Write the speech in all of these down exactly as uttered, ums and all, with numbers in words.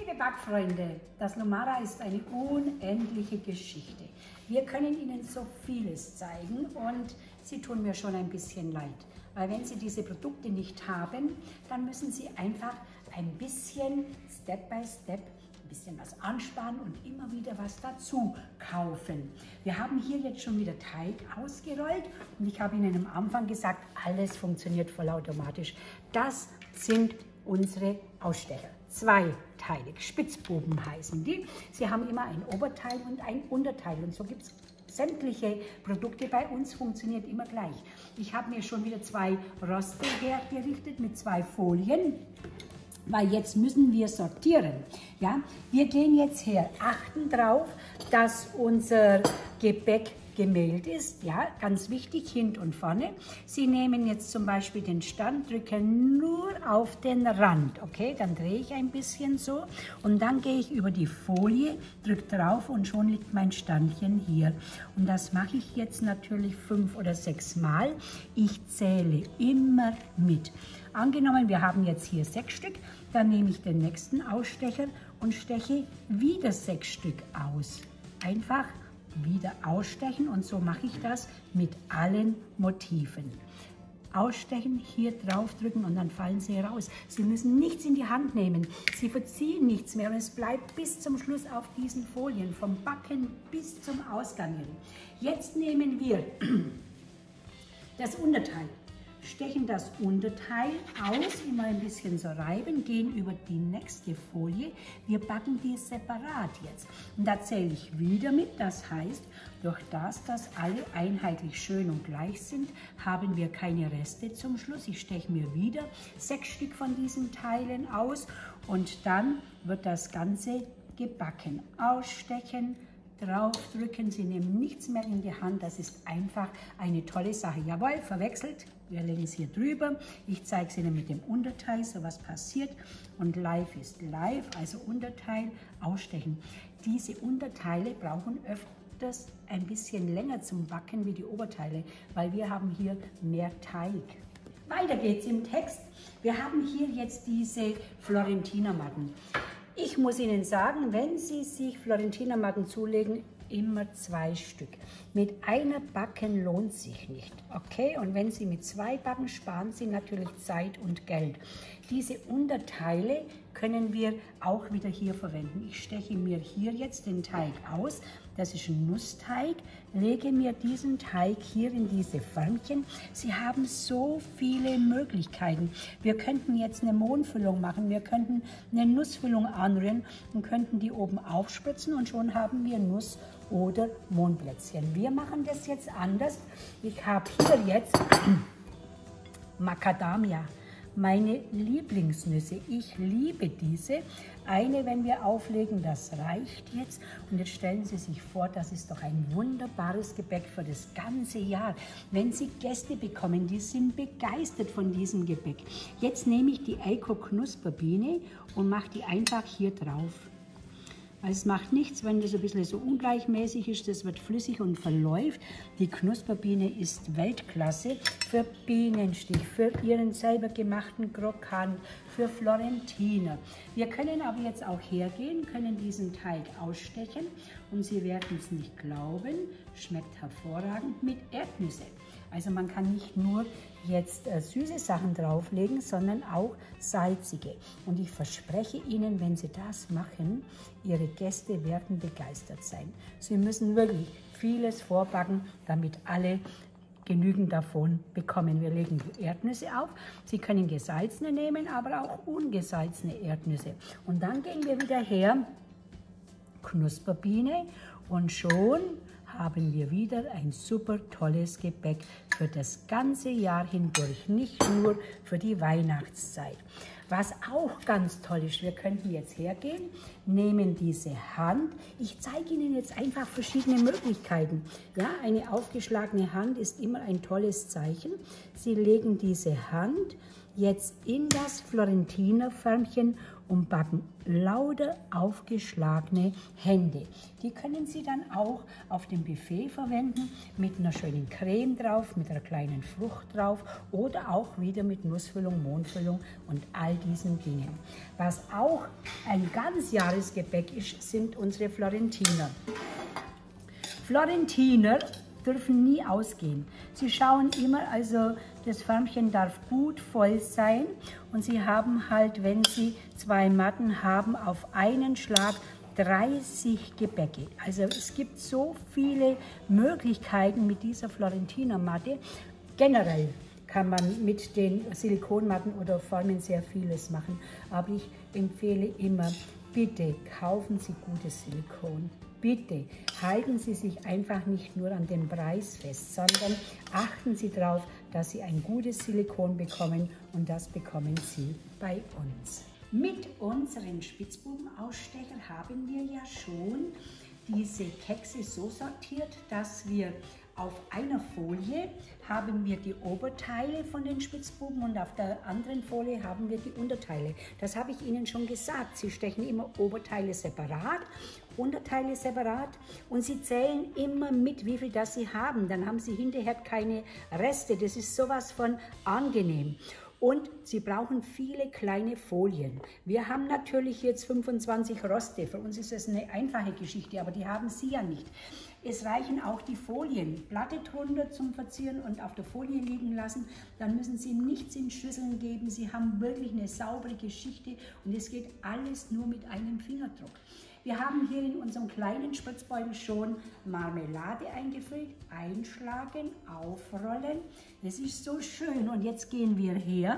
Liebe Backfreunde, das Lumara ist eine unendliche Geschichte. Wir können Ihnen so vieles zeigen und Sie tun mir schon ein bisschen leid. Weil wenn Sie diese Produkte nicht haben, dann müssen Sie einfach ein bisschen Step by Step ein bisschen was ansparen und immer wieder was dazu kaufen. Wir haben hier jetzt schon wieder Teig ausgerollt und ich habe Ihnen am Anfang gesagt, alles funktioniert vollautomatisch. Das sind unsere Ausstecher. Zweiteilig, Spitzbuben heißen die. Sie haben immer ein Oberteil und ein Unterteil und so gibt es sämtliche Produkte bei uns, funktioniert immer gleich. Ich habe mir schon wieder zwei Roste hergerichtet mit zwei Folien, weil jetzt müssen wir sortieren. Ja? Wir gehen jetzt her, achten darauf, dass unser Gebäck gemehlt ist, ja, ganz wichtig, hinten und vorne. Sie nehmen jetzt zum Beispiel den Stand, drücken nur auf den Rand, okay, dann drehe ich ein bisschen so und dann gehe ich über die Folie, drücke drauf und schon liegt mein Standchen hier. Und das mache ich jetzt natürlich fünf oder sechs Mal. Ich zähle immer mit. Angenommen, wir haben jetzt hier sechs Stück, dann nehme ich den nächsten Ausstecher und steche wieder sechs Stück aus. Einfach wieder ausstechen und so mache ich das mit allen Motiven. Ausstechen, hier drauf drücken und dann fallen sie raus. Sie müssen nichts in die Hand nehmen, sie verziehen nichts mehr und es bleibt bis zum Schluss auf diesen Folien, vom Backen bis zum Ausgang hin. Jetzt nehmen wir das Unterteil. Stechen das Unterteil aus, immer ein bisschen so reiben, gehen über die nächste Folie. Wir backen die separat jetzt. Und da zähle ich wieder mit, das heißt, durch das, dass alle einheitlich schön und gleich sind, haben wir keine Reste zum Schluss. Ich steche mir wieder sechs Stück von diesen Teilen aus und dann wird das Ganze gebacken. Ausstechen, draufdrücken, Sie nehmen nichts mehr in die Hand, das ist einfach eine tolle Sache. Jawohl, verwechselt, wir legen es hier drüber, ich zeige es Ihnen mit dem Unterteil, so was passiert und live ist live, also Unterteil, ausstechen. Diese Unterteile brauchen öfters ein bisschen länger zum Backen wie die Oberteile, weil wir haben hier mehr Teig. Weiter geht's im Text, wir haben hier jetzt diese Florentinermatten. Ich muss Ihnen sagen, wenn Sie sich Florentinermatten zulegen, immer zwei Stück. Mit einer backen lohnt sich nicht, okay? Und wenn Sie mit zwei backen, sparen Sie natürlich Zeit und Geld. Diese Unterteile können wir auch wieder hier verwenden. Ich steche mir hier jetzt den Teig aus. Das ist ein Nussteig. Lege mir diesen Teig hier in diese Förmchen. Sie haben so viele Möglichkeiten. Wir könnten jetzt eine Mohnfüllung machen. Wir könnten eine Nussfüllung anrühren und könnten die oben aufspritzen und schon haben wir Nuss- oder Mohnplätzchen. Wir machen das jetzt anders. Ich habe hier jetzt Macadamia. Meine Lieblingsnüsse, ich liebe diese. Eine, wenn wir auflegen, das reicht jetzt. Und jetzt stellen Sie sich vor, das ist doch ein wunderbares Gebäck für das ganze Jahr. Wenn Sie Gäste bekommen, die sind begeistert von diesem Gebäck. Jetzt nehme ich die Eiko Knusperbiene und mache die einfach hier drauf. Es macht nichts, wenn das ein bisschen so ungleichmäßig ist, das wird flüssig und verläuft. Die Knusperbiene ist Weltklasse für Bienenstich, für Ihren selber gemachten Krokant, für Florentiner. Wir können aber jetzt auch hergehen, können diesen Teig ausstechen und Sie werden es nicht glauben, schmeckt hervorragend mit Erdnüsse. Also man kann nicht nur jetzt äh, süße Sachen drauflegen, sondern auch salzige. Und ich verspreche Ihnen, wenn Sie das machen, Ihre Gäste werden begeistert sein. Sie müssen wirklich vieles vorbacken, damit alle genügend davon bekommen. Wir legen die Erdnüsse auf. Sie können gesalzene nehmen, aber auch ungesalzene Erdnüsse. Und dann gehen wir wieder her, Knusperbiene, und schon haben wir wieder ein super tolles Gebäck für das ganze Jahr hindurch, nicht nur für die Weihnachtszeit. Was auch ganz toll ist, wir könnten jetzt hergehen, nehmen diese Hand. Ich zeige Ihnen jetzt einfach verschiedene Möglichkeiten. Ja, eine aufgeschlagene Hand ist immer ein tolles Zeichen. Sie legen diese Hand jetzt in das Florentinerförmchen und backen lauter aufgeschlagene Hände. Die können Sie dann auch auf dem Buffet verwenden, mit einer schönen Creme drauf, mit einer kleinen Frucht drauf oder auch wieder mit Nussfüllung, Mohnfüllung und all diesen Dingen. Was auch ein Ganzjahresgebäck ist, sind unsere Florentiner. Florentiner dürfen nie ausgehen. Sie schauen immer, also das Förmchen darf gut voll sein und Sie haben halt, wenn Sie zwei Matten haben, auf einen Schlag dreißig Gebäcke. Also es gibt so viele Möglichkeiten mit dieser Florentinermatte. Generell kann man mit den Silikonmatten oder Formen sehr vieles machen, aber ich empfehle immer, bitte kaufen Sie gutes Silikon. Bitte halten Sie sich einfach nicht nur an den Preis fest, sondern achten Sie darauf, dass Sie ein gutes Silikon bekommen und das bekommen Sie bei uns. Mit unseren Spitzbubenausstecher haben wir ja schon diese Kekse so sortiert, dass wir auf einer Folie haben wir die Oberteile von den Spitzbuben und auf der anderen Folie haben wir die Unterteile. Das habe ich Ihnen schon gesagt. Sie stechen immer Oberteile separat, Unterteile separat und Sie zählen immer mit, wie viel das Sie haben. Dann haben Sie hinterher keine Reste. Das ist sowas von angenehm. Und Sie brauchen viele kleine Folien. Wir haben natürlich jetzt fünfundzwanzig Roste. Für uns ist das eine einfache Geschichte, aber die haben Sie ja nicht. Es reichen auch die Folien. Platte drunter zum Verzieren und auf der Folie liegen lassen. Dann müssen Sie nichts in Schüsseln geben. Sie haben wirklich eine saubere Geschichte und es geht alles nur mit einem Fingerdruck. Wir haben hier in unserem kleinen Spritzbeutel schon Marmelade eingefüllt, einschlagen, aufrollen. Das ist so schön und jetzt gehen wir her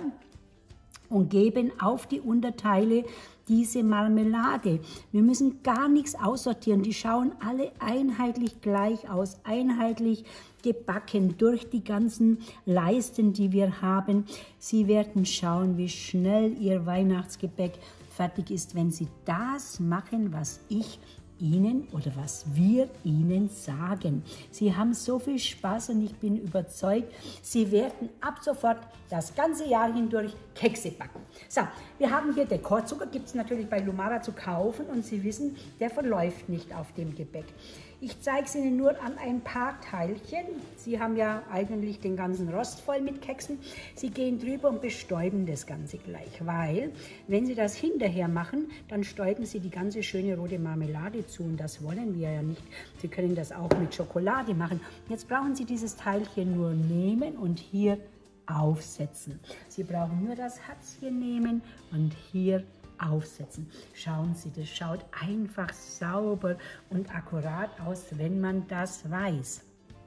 und geben auf die Unterteile diese Marmelade. Wir müssen gar nichts aussortieren, die schauen alle einheitlich gleich aus, einheitlich gebacken durch die ganzen Leisten, die wir haben. Sie werden schauen, wie schnell Ihr Weihnachtsgebäck fertig ist, wenn Sie das machen, was ich Ihnen oder was wir Ihnen sagen. Sie haben so viel Spaß und ich bin überzeugt, Sie werden ab sofort das ganze Jahr hindurch Kekse backen. So, wir haben hier Dekorzucker, gibt es natürlich bei Lumara zu kaufen und Sie wissen, der verläuft nicht auf dem Gebäck. Ich zeige es Ihnen nur an ein paar Teilchen. Sie haben ja eigentlich den ganzen Rost voll mit Keksen. Sie gehen drüber und bestäuben das Ganze gleich, weil wenn Sie das hinterher machen, dann stäuben Sie die ganze schöne rote Marmelade zu und das wollen wir ja nicht. Sie können das auch mit Schokolade machen. Jetzt brauchen Sie dieses Teilchen nur nehmen und hier aufsetzen. Sie brauchen nur das Herzchen nehmen und hier aufsetzen. Schauen Sie, das schaut einfach sauber und akkurat aus, wenn man das weiß.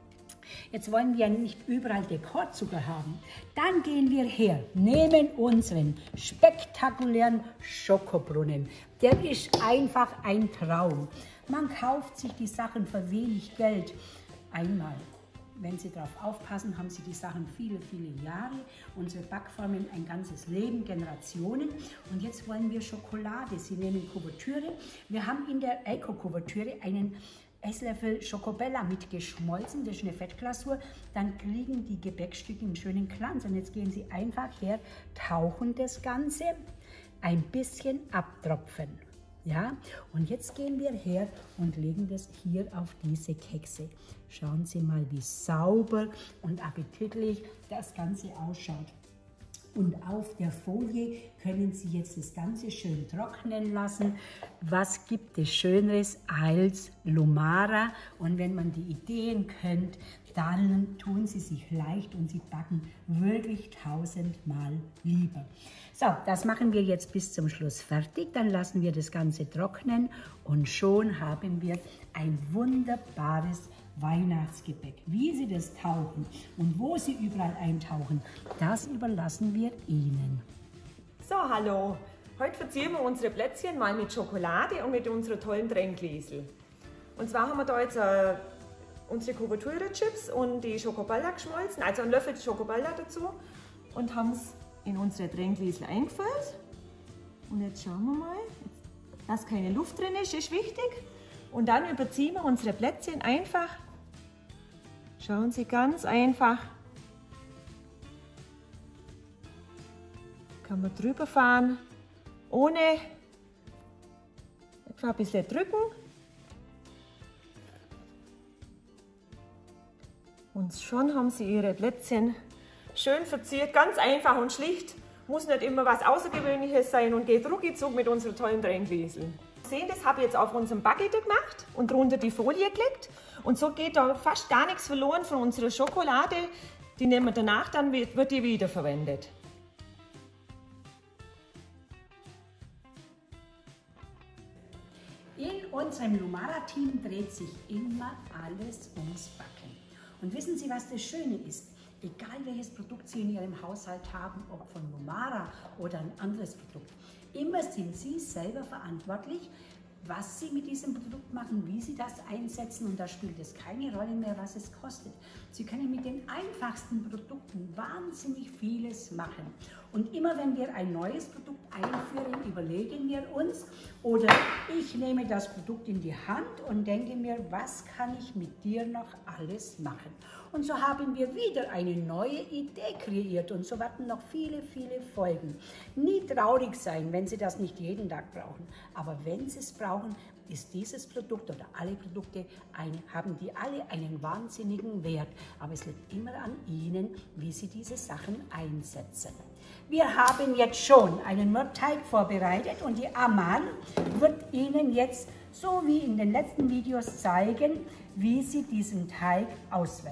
Jetzt wollen wir ja nicht überall Dekorzucker haben. Dann gehen wir her, nehmen unseren spektakulären Schokobrunnen. Der ist einfach ein Traum. Man kauft sich die Sachen für wenig Geld einmal. Wenn Sie darauf aufpassen, haben Sie die Sachen viele, viele Jahre. Unsere Backformen ein ganzes Leben, Generationen. Und jetzt wollen wir Schokolade. Sie nehmen Kuvertüre. Wir haben in der Eco-Kuvertüre einen Esslöffel Schokobella mitgeschmolzen. Das ist eine Fettglasur. Dann kriegen die Gebäckstücke einen schönen Glanz. Und jetzt gehen Sie einfach her, tauchen das Ganze, ein bisschen abtropfen. Ja, und jetzt gehen wir her und legen das hier auf diese Kekse. Schauen Sie mal, wie sauber und appetitlich das Ganze ausschaut. Und auf der Folie können Sie jetzt das Ganze schön trocknen lassen. Was gibt es Schöneres als Lumara? Und wenn man die Ideen kennt, dann tun Sie sich leicht und Sie backen wirklich tausendmal lieber. So, das machen wir jetzt bis zum Schluss fertig. Dann lassen wir das Ganze trocknen und schon haben wir ein wunderbares Weihnachtsgebäck. Wie Sie das tauchen und wo Sie überall eintauchen, das überlassen wir Ihnen. So, hallo. Heute verzieren wir unsere Plätzchen mal mit Schokolade und mit unserer tollen Trenngläsel. Und zwar haben wir da jetzt äh, unsere Kuvertüre-Chips und die Schokoballa geschmolzen, also einen Löffel Schokoballa dazu und haben es in unsere Trenngläsel eingefüllt. Und jetzt schauen wir mal, dass keine Luft drin ist, ist wichtig. Und dann überziehen wir unsere Plätzchen einfach. Schauen Sie, ganz einfach Kann man drüber fahren, ohne etwa ein bisschen drücken. Und schon haben sie ihre Plätzchen schön verziert, ganz einfach und schlicht. Muss nicht immer was Außergewöhnliches sein und geht rucki-zuck mit unseren tollen Tränklieseln. Sehen, das habe ich jetzt auf unserem Backgitter gemacht und drunter die Folie gelegt. Und so geht da fast gar nichts verloren von unserer Schokolade. Die nehmen wir danach, dann wird die wiederverwendet. In unserem Lumara-Team dreht sich immer alles ums Backen. Und wissen Sie, was das Schöne ist? Egal welches Produkt Sie in Ihrem Haushalt haben, ob von Lumara oder ein anderes Produkt, immer sind Sie selber verantwortlich, was Sie mit diesem Produkt machen, wie Sie das einsetzen, und da spielt es keine Rolle mehr, was es kostet. Sie können mit den einfachsten Produkten wahnsinnig vieles machen. Und immer wenn wir ein neues Produkt einführen, überlegen wir uns, oder ich nehme das Produkt in die Hand und denke mir, was kann ich mit dir noch alles machen? Und so haben wir wieder eine neue Idee kreiert und so warten noch viele, viele Folgen. Nie traurig sein, wenn Sie das nicht jeden Tag brauchen, aber wenn Sie es brauchen, ist dieses Produkt oder alle Produkte, ein, haben die alle einen wahnsinnigen Wert. Aber es liegt immer an Ihnen, wie Sie diese Sachen einsetzen. Wir haben jetzt schon einen Mürbteig vorbereitet und die Aman wird Ihnen jetzt, so wie in den letzten Videos, zeigen, wie sie diesen Teig auswählt.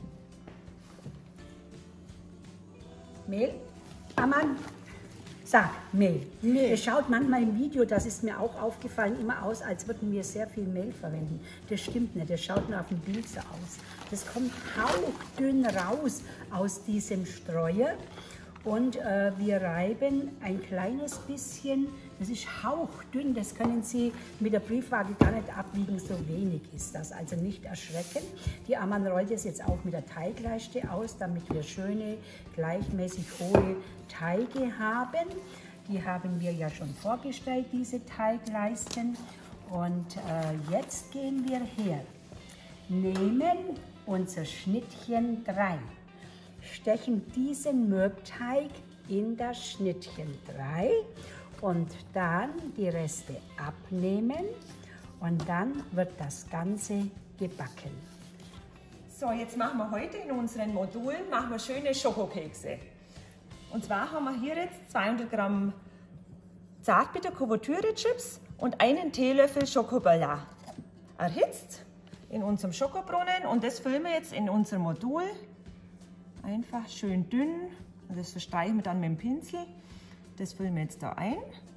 Mehl? Aman? Sag, Mehl. Mehl. Es schaut manchmal im Video, das ist mir auch aufgefallen, immer aus, als würden wir sehr viel Mehl verwenden. Das stimmt nicht, das schaut nur auf dem Bild so aus. Das kommt hauchdünn raus aus diesem Streuer. Und äh, wir reiben ein kleines bisschen, das ist hauchdünn, das können Sie mit der Briefwaage gar nicht abwiegen, so wenig ist das, also nicht erschrecken. Die Aman rollt es jetzt auch mit der Teigleiste aus, damit wir schöne, gleichmäßig hohe Teige haben. Die haben wir ja schon vorgestellt, diese Teigleisten. Und äh, jetzt gehen wir her, nehmen unser Schnittchen drei. Stechen diesen Mürbteig in das Schnittchen drei und dann die Reste abnehmen und dann wird das Ganze gebacken. So, jetzt machen wir heute in unseren Modulen machen wir schöne Schokokekse. Und zwar haben wir hier jetzt zweihundert Gramm Zartbitter-Kuvertüre-Chips und einen Teelöffel Schokobella erhitzt in unserem Schokobrunnen, und das füllen wir jetzt in unser Modul. Einfach schön dünn, und das verstreichen wir dann mit dem Pinsel. Das füllen wir jetzt da ein.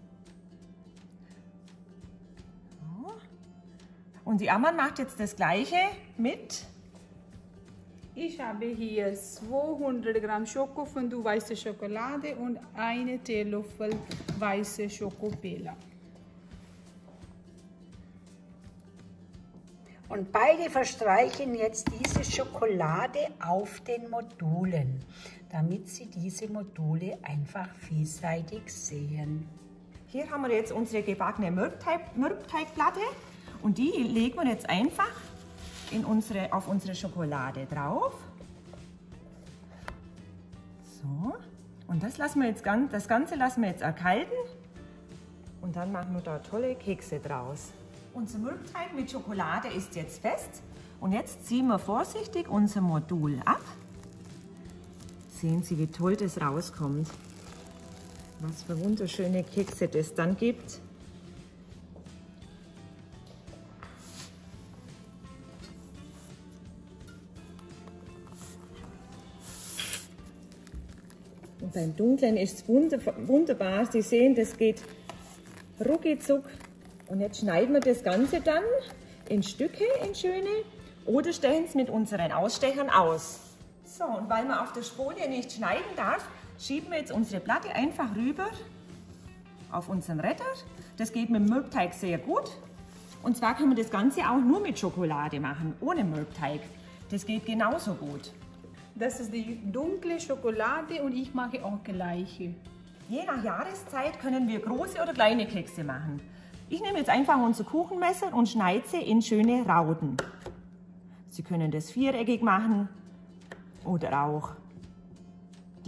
So. Und die Aman macht jetzt das gleiche mit. Ich habe hier zweihundert Gramm Schokofondue weiße Schokolade und einen Teelöffel weiße Schokobella. Und beide verstreichen jetzt diese Schokolade auf den Modulen, damit Sie diese Module einfach vielseitig sehen. Hier haben wir jetzt unsere gebackene Mürbteig, Mürbteigplatte, und die legen wir jetzt einfach in unsere, auf unsere Schokolade drauf. So, und das, lassen wir jetzt, das Ganze lassen wir jetzt erkalten, und dann machen wir da tolle Kekse draus. Unser Mürbteig mit Schokolade ist jetzt fest, und jetzt ziehen wir vorsichtig unser Modul ab. Sehen Sie, wie toll das rauskommt. Was für wunderschöne Kekse das dann gibt. Und beim Dunklen ist es wunderbar. Sie sehen, das geht rucki-zuck. Und jetzt schneiden wir das Ganze dann in Stücke, in schöne, oder stechen es mit unseren Ausstechern aus. So, und weil man auf der Folie nicht schneiden darf, schieben wir jetzt unsere Platte einfach rüber auf unseren Retter. Das geht mit dem Mürbteig sehr gut. Und zwar können wir das Ganze auch nur mit Schokolade machen, ohne Mürbteig. Das geht genauso gut. Das ist die dunkle Schokolade und ich mache auch gleiche. Je nach Jahreszeit können wir große oder kleine Kekse machen. Ich nehme jetzt einfach unser Kuchenmesser und schneide sie in schöne Rauten. Sie können das viereckig machen oder auch die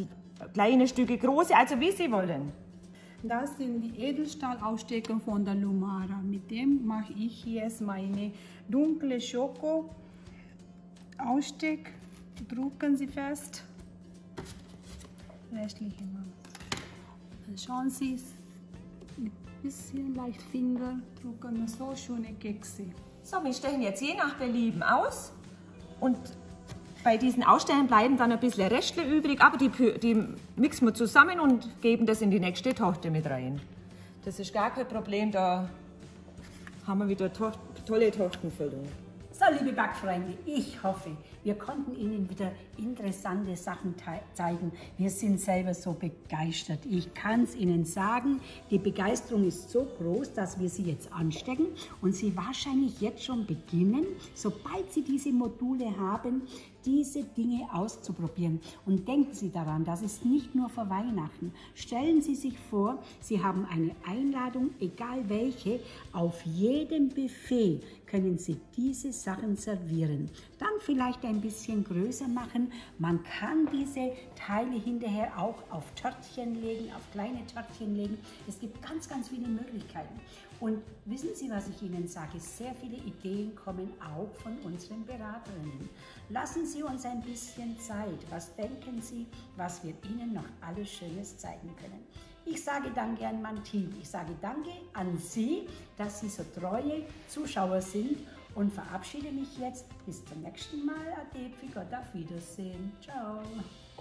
kleine Stücke, große, also wie Sie wollen. Das sind die Edelstahlausstecker von der Lumara. Mit dem mache ich jetzt meine dunkle Schoko Aussteck. Drucken Sie fest. Restliche mal. Dann schauen Sie es mit ein bisschen leicht Finger drucken. So schöne Kekse. So, wir stechen jetzt je nach Belieben aus und bei diesen Ausstellen bleiben dann ein bisschen Restle übrig, aber die, die mixen wir zusammen und geben das in die nächste Torte mit rein. Das ist gar kein Problem, da haben wir wieder to tolle Tortenfüllung. So, liebe Backfreunde, ich hoffe, wir konnten Ihnen wieder interessante Sachen zeigen. Wir sind selber so begeistert. Ich kann es Ihnen sagen, die Begeisterung ist so groß, dass wir Sie jetzt anstecken und Sie wahrscheinlich jetzt schon beginnen, sobald Sie diese Module haben, diese Dinge auszuprobieren. Und denken Sie daran, das ist nicht nur für Weihnachten. Stellen Sie sich vor, Sie haben eine Einladung, egal welche, auf jedem Buffet können Sie diese Sachen servieren. Dann vielleicht ein bisschen größer machen. Man kann diese Teile hinterher auch auf Törtchen legen, auf kleine Törtchen legen. Es gibt ganz, ganz viele Möglichkeiten. Und wissen Sie, was ich Ihnen sage? Sehr viele Ideen kommen auch von unseren Beraterinnen. Lassen Sie uns ein bisschen Zeit. Was denken Sie, was wir Ihnen noch alles Schönes zeigen können? Ich sage danke an mein Team. Ich sage danke an Sie, dass Sie so treue Zuschauer sind und verabschiede mich jetzt bis zum nächsten Mal. Ade, für Gott, auf Wiedersehen. Ciao.